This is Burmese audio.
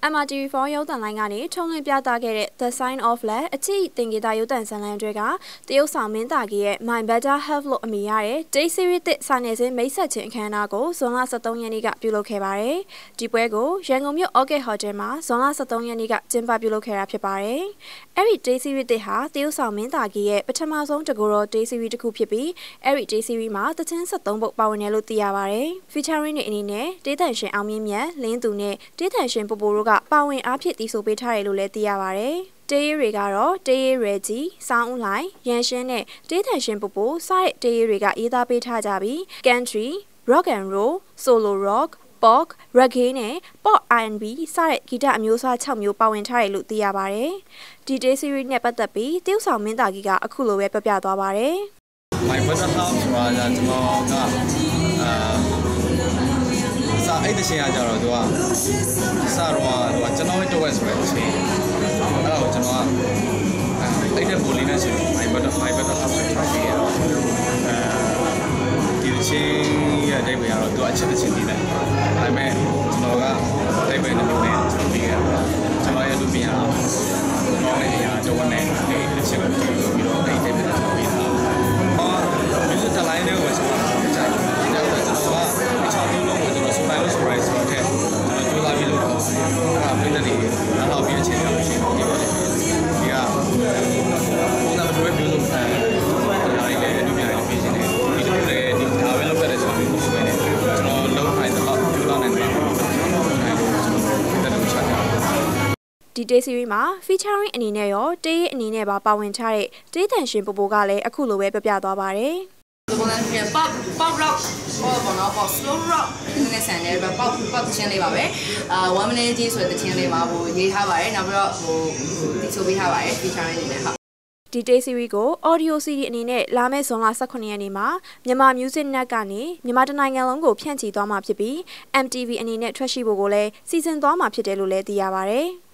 MRTV4 ရုပ်သံလိုင်းကနေထုတ်လွှင့်ပြသခဲ့တဲ့ The Sign of Love အချစ်သင်္ကေတရုပ်သံဇာတ်လမ်းတွေကတရုတ်ဆောင်မင်းသားကြီးရဲ့ My Better Half လို့အမည်ရတဲ့ Day Series သစ်စာနယ်ဇင်းမိတ်ဆက်ခြင်းအခမ်းအနားကိုဇွန်လ 13 ရက်နေ့ကပြုလုပ်ခဲ့ပါတယ်။ဒီပွဲကိုရန်ကုန်မြို့ Orchid Hotel မှာဇွန်လ 13 ရက်နေ့ကကျင်းပပြုလုပ်ခဲ့တာဖြစ်ပါတယ်။အဲ့ဒီ Day Series သစ်ဟာတရုတ်ဆောင်မင်းသားကြီးရဲ့ပထမဆုံးတကူတော် Day Series တစ်ခုဖြစ်ပြီးအဲ့ဒီ Day Series မှာသချင်း73ပုဒ်ပါဝင်တယ်လို့သိရပါတယ်။ Featuring တွေအနေနဲ့ဒေးသန်ရှင်အောင်မြင့်မြတ်လင်းသူနဲ့ဒေးသန်ရှင်ပူပူတို့ကပါဝင်အားဖြင့်တည်ဆိုပေးထားတယ်လို့လည်းသိရပါတယ်။တေးရဲတွေကတော့တေးရဲရဲကြီး၊စောင်းဦးလှိုင်၊ရန်ရှင်းနဲ့ဒေးသန်ရှင်ပူပူစတဲ့တေးရဲတွေကရေးသားပေးထားကြပြီး Country, Rock and Roll, Solo Rock, Pop, Reggae နဲ့ Pop R&B စတဲ့ဂီတအမျိုးအစား6မျိုးပါဝင်ထားတယ်လို့သိရပါတယ်။ဒီ Day Series နဲ့ပတ်သက်ပြီးတရုတ်ဆောင်မင်းသားကြီးကအခုလိုပဲပြသွားပါတယ်။ My Better Half ဆိုတာကကျွန်တော်ကစာအဲ့တချင်းကကြတော့သူကစာတော့ကျွန်တော်ရဲ့တော့ဆိုတဲ့အချင်းအဲ့ဒါကိုကျွန်တော်ကအဲ့တဲ့ပုံလေးနဲ့ဆို My Better Half ဆိုထားပြီးတော့ဒီချင်းရဲ့အဓိပ္ပာယ်ကတော့သူအချက်တစ်ချင်းတည်တယ်ဒါပေမဲ့ကျွန်တော်ကအဓိပ္ပာယ်တစ်မျိုးနဲ့ကျွန်တော်ပြီးခဲ့တာကျွန်တော်ရဲ့လူပြင်အောင်တော့လည်းအရာတော့နဲ့အဲ့ဒီချင်းကိုပြီးတော့အဲ့ဒီအဓိပ္ပာယ်ကိုပြီးတာmusic တလိုင်းလေးကိုကျွန်တော်ကြိုက်တယ်ကျွန်တော်က6မျိုးလုံးကိုကျွန်တော် surprise ဆိုတဲ့ကျွန်တော်ကြိုးစားပြီးလုပ်တော့ပြည်သက်တွေနောက်တော့ပြီးအချိန်ရောက်ရှင်ဒီပေါ်ဒီကပုံစံမျိုးမျိုးလုံးဒါလေးလည်းအတူပြန်ပြီးရှင်တယ်ဒီလိုလည်းဒီဒါပဲလုပ်ရတယ်ဆိုပြီးဆိုနေတယ်ကျွန်တော်လုံးထိုင်တော့ကြိုးစားနေတာပြည်သက်တွေချတာဒီ Day Series မှာ featuring အနေနဲ့ရောတေးအနေနဲ့ပါဝင်ထားတဲ့တေးသန်ရှင်ပူပူကလည်းအခုလိုပဲပြသွားပါတယ်ဒီပုံစံ pop rock ဘောနော် pop slow rock ဒီနေ့ဆန်နေပဲ pop ချင်းလေးပါပဲ1 minute ကြီးဆိုတဲ့ချင်းလေးပါဟိုရေးထားပါတယ်နောက်ပြီးတော့ဟိုဒီဆိုပေးထားပါတယ် featuring အနေနဲ့ဟုတ်ဒီ Day Series ကို Audio CD အနေနဲ့လာမယ့်ဇွန်လ 18 ရက်နေ့မှာမြန်မာ Music Net ကနေမြန်မာတနိုင်ငံလုံးကိုဖြန့်ချီသွားမှာဖြစ်ပြီး MTV အနေနဲ့ထွက်ရှိဖို့ကိုလည်းစီစဉ်သွားမှာဖြစ်တယ်လို့လည်းသိရပါတယ်။